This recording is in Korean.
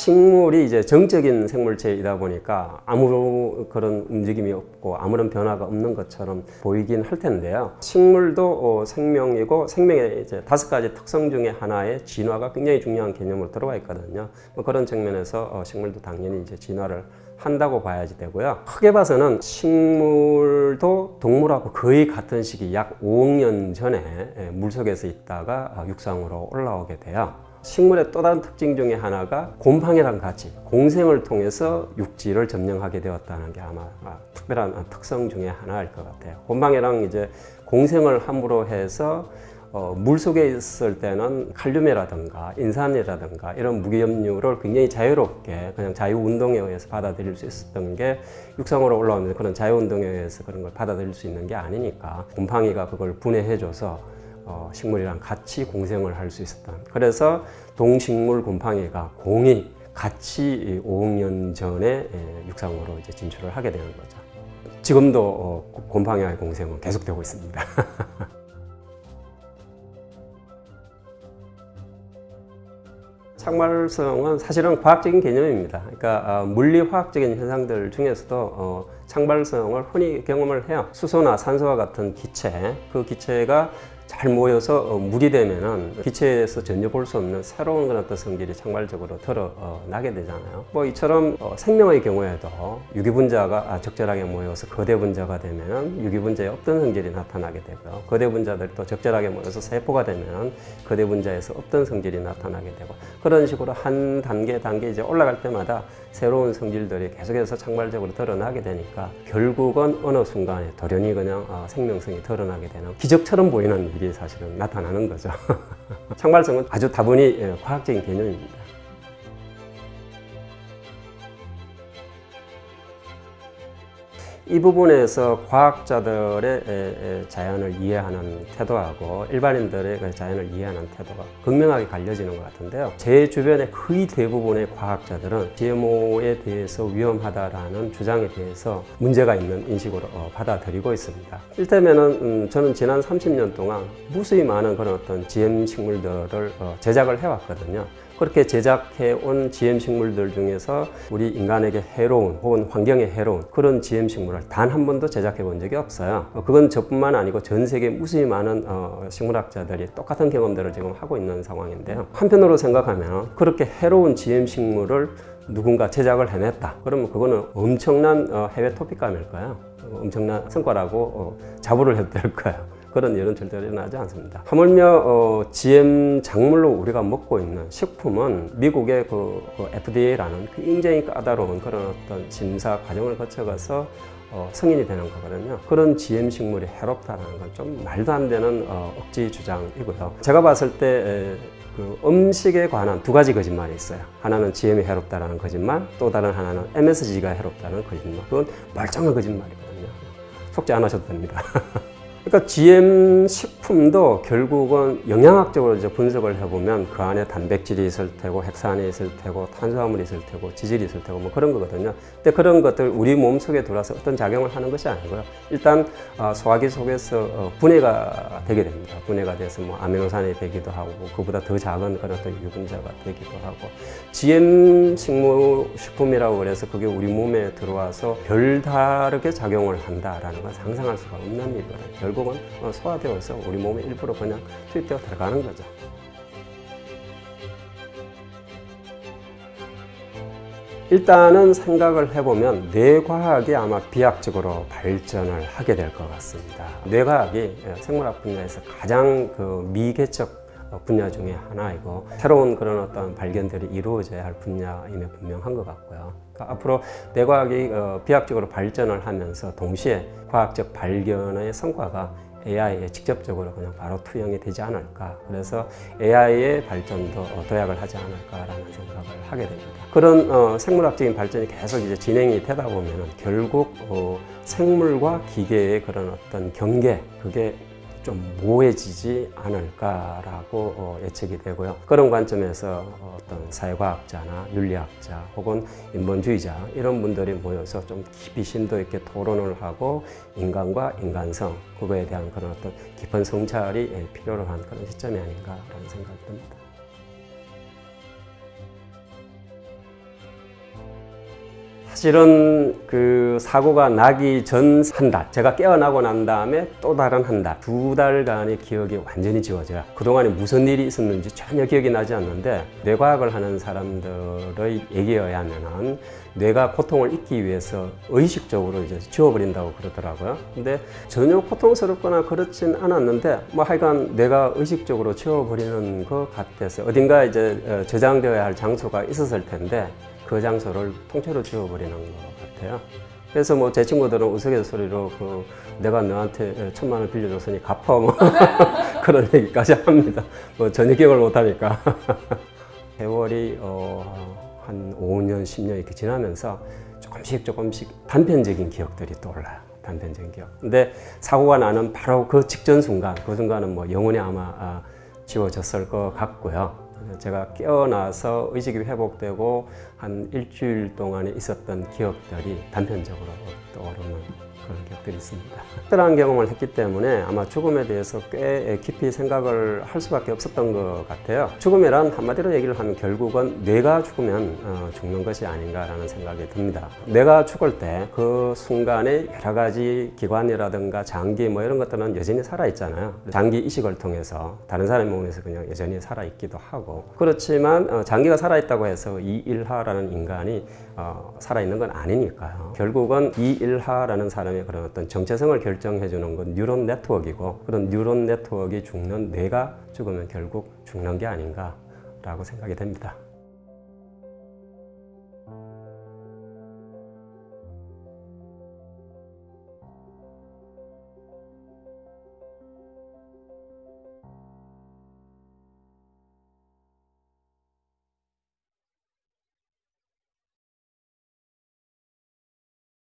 식물이 이제 정적인 생물체이다 보니까 아무 그런 움직임이 없고 아무런 변화가 없는 것처럼 보이긴 할 텐데요. 식물도 생명이고 생명의 이제 5가지 특성 중에 하나의 진화가 굉장히 중요한 개념으로 들어가 있거든요. 그런 측면에서 식물도 당연히 이제 진화를 한다고 봐야지 되고요. 크게 봐서는 식물도 동물하고 거의 같은 시기 약 5억 년 전에 물속에서 있다가 육상으로 올라오게 돼요. 식물의 또 다른 특징 중에 하나가 곰팡이랑 같이 공생을 통해서 육지를 점령하게 되었다는 게 아마 특별한 특성 중에 하나일 것 같아요. 곰팡이랑 이제 공생을 함으로 해서 물속에 있을 때는 칼륨이라든가 인산이라든가 이런 무기염류를 굉장히 자유롭게 그냥 자유운동에 의해서 받아들일 수 있었던 게 육상으로 올라오면서 그런 자유운동에 의해서 그런 걸 받아들일 수 있는 게 아니니까 곰팡이가 그걸 분해해줘서 식물이랑 같이 공생을 할 수 있었던. 그래서 동식물 곰팡이가 공이 같이 5억 년 전에 육상으로 이제 진출을 하게 되는 거죠. 지금도 곰팡이와의 공생은 계속되고 있습니다. 창발성은 사실은 과학적인 개념입니다. 그러니까 물리화학적인 현상들 중에서도 창발성을 흔히 경험을 해요. 수소나 산소와 같은 기체, 그 기체가 잘 모여서 물이 되면은 기체에서 전혀 볼 수 없는 새로운 그런 어떤 성질이 창발적으로 드러나게 되잖아요. 뭐 이처럼 생명의 경우에도 유기분자가 적절하게 모여서 거대 분자가 되면은 유기분자에 없던 성질이 나타나게 되고요. 거대 분자들이 또 적절하게 모여서 세포가 되면은 거대 분자에서 없던 성질이 나타나게 되고, 그런 식으로 한 단계 이제 올라갈 때마다 새로운 성질들이 계속해서 창발적으로 드러나게 되니까 결국은 어느 순간에 돌연히 그냥 생명성이 드러나게 되는 기적처럼 보이는 일이 사실은 나타나는 거죠. 창발성은 아주 다분히 과학적인 개념입니다. 이 부분에서 과학자들의 자연을 이해하는 태도하고 일반인들의 자연을 이해하는 태도가 극명하게 갈려지는 것 같은데요. 제 주변의 거의 대부분의 과학자들은 GMO에 대해서 위험하다라는 주장에 대해서 문제가 있는 인식으로 받아들이고 있습니다. 이를테면은 저는 지난 30년 동안 무수히 많은 그런 어떤 GM 식물들을 제작을 해왔거든요. 그렇게 제작해온 GM 식물들 중에서 우리 인간에게 해로운 혹은 환경에 해로운 그런 GM 식물을 단 한 번도 제작해 본 적이 없어요. 그건 저뿐만 아니고 전 세계 무수히 많은 식물학자들이 똑같은 경험들을 지금 하고 있는 상황인데요. 한편으로 생각하면 그렇게 해로운 GM 식물을 누군가 제작을 해냈다. 그러면 그거는 엄청난 해외 토픽감일 거예요. 엄청난 성과라고 자부를 해도 될 거예요. 그런 일은 절대로 일어나지 않습니다. 하물며 GM 작물로 우리가 먹고 있는 식품은 미국의 그 FDA라는 굉장히 까다로운 그런 어떤 심사 과정을 거쳐가서 승인이 되는 거거든요. 그런 GM 식물이 해롭다는 건 좀 말도 안 되는 억지 주장이고요. 제가 봤을 때 그 음식에 관한 2가지 거짓말이 있어요. 하나는 GM이 해롭다는 거짓말, 또 다른 하나는 MSG가 해롭다는 거짓말. 그건 멀쩡한 거짓말이거든요. 속지 않으셔도 됩니다. 그러니까 GM 식품도 결국은 영양학적으로 이제 분석을 해보면 그 안에 단백질이 있을 테고 핵산이 있을 테고 탄수화물이 있을 테고 지질이 있을 테고 뭐 그런 거거든요. 근데 그런 것들 우리 몸 속에 들어와서 어떤 작용을 하는 것이 아니고요. 일단 소화기 속에서 분해가 되게 됩니다. 분해가 돼서 뭐 아미노산이 되기도 하고 그보다 더 작은 그런 어떤 유분자가 되기도 하고, GM 식품이라고 그래서 그게 우리 몸에 들어와서 별다르게 작용을 한다라는 건 상상할 수가 없는 일이거든요. 결국은 소화되어서 우리 몸에 일부러 그냥 투입되어 들어가는 거죠. 일단은 생각을 해보면 뇌과학이 아마 비약적으로 발전을 하게 될 것 같습니다. 뇌과학이 생물학 분야에서 가장 그 미개척 분야 중에 하나이고 새로운 그런 어떤 발견들이 이루어져야 할 분야임에 분명한 것 같고요. 그러니까 앞으로 뇌과학이 비약적으로 발전을 하면서 동시에 과학적 발견의 성과가 AI에 직접적으로 그냥 바로 투영이 되지 않을까. 그래서 AI의 발전도 도약을 하지 않을까라는 생각을 하게 됩니다. 그런 생물학적인 발전이 계속 이제 진행이 되다 보면은 결국 생물과 기계의 그런 어떤 경계, 그게 좀 모호해지지 않을까라고 예측이 되고요. 그런 관점에서 어떤 사회과학자나 윤리학자 혹은 인본주의자 이런 분들이 모여서 좀 깊이 심도 있게 토론을 하고 인간과 인간성, 그거에 대한 그런 어떤 깊은 성찰이 필요로 한 그런 시점이 아닌가라는 생각이 듭니다. 사실은 그 사고가 나기 전 한 달, 제가 깨어나고 난 다음에 또 다른 한 달, 2달간의 기억이 완전히 지워져요. 그동안에 무슨 일이 있었는지 전혀 기억이 나지 않는데, 뇌과학을 하는 사람들의 얘기에 의하면은 뇌가 고통을 잊기 위해서 의식적으로 이제 지워버린다고 그러더라고요. 근데 전혀 고통스럽거나 그렇진 않았는데, 뭐 하여간 뇌가 의식적으로 지워버리는 것 같아서 어딘가 이제 저장되어야 할 장소가 있었을 텐데, 그 장소를 통째로 지워버리는 것 같아요. 그래서 뭐 제 친구들은 우스갯소리로 내가 너한테 1,000만 원 빌려줬으니 갚아 뭐 그런 얘기까지 합니다. 뭐 전혀 기억을 못하니까. 세월이 한 5년, 10년 이렇게 지나면서 조금씩 단편적인 기억들이 떠올라요. 단편적인 기억. 근데 사고가 나는 바로 그 직전 순간, 그 순간은 뭐 영원히 아마 지워졌을 것 같고요. 제가 깨어나서 의식이 회복되고 한 일주일 동안에 있었던 기억들이 단편적으로 떠오르는 그런 기억들이 있습니다. 특별한 경험을 했기 때문에 아마 죽음에 대해서 꽤 깊이 생각을 할 수밖에 없었던 것 같아요. 죽음이란 한마디로 얘기를 하면 결국은 뇌가 죽으면 죽는 것이 아닌가라는 생각이 듭니다. 뇌가 죽을 때 그 순간에 여러 가지 기관이라든가 장기 뭐 이런 것들은 여전히 살아있잖아요. 장기 이식을 통해서 다른 사람의 몸에서 그냥 여전히 살아있기도 하고, 그렇지만 장기가 살아있다고 해서 이일하라는 인간이 살아있는 건 아니니까요. 결국은 이일하라는 사람의 그런 어떤 정체성을 결정해주는 건 뉴런 네트워크이고, 그런 뉴런 네트워크가 죽는 뇌가 죽으면 결국 죽는 게 아닌가라고 생각이 됩니다.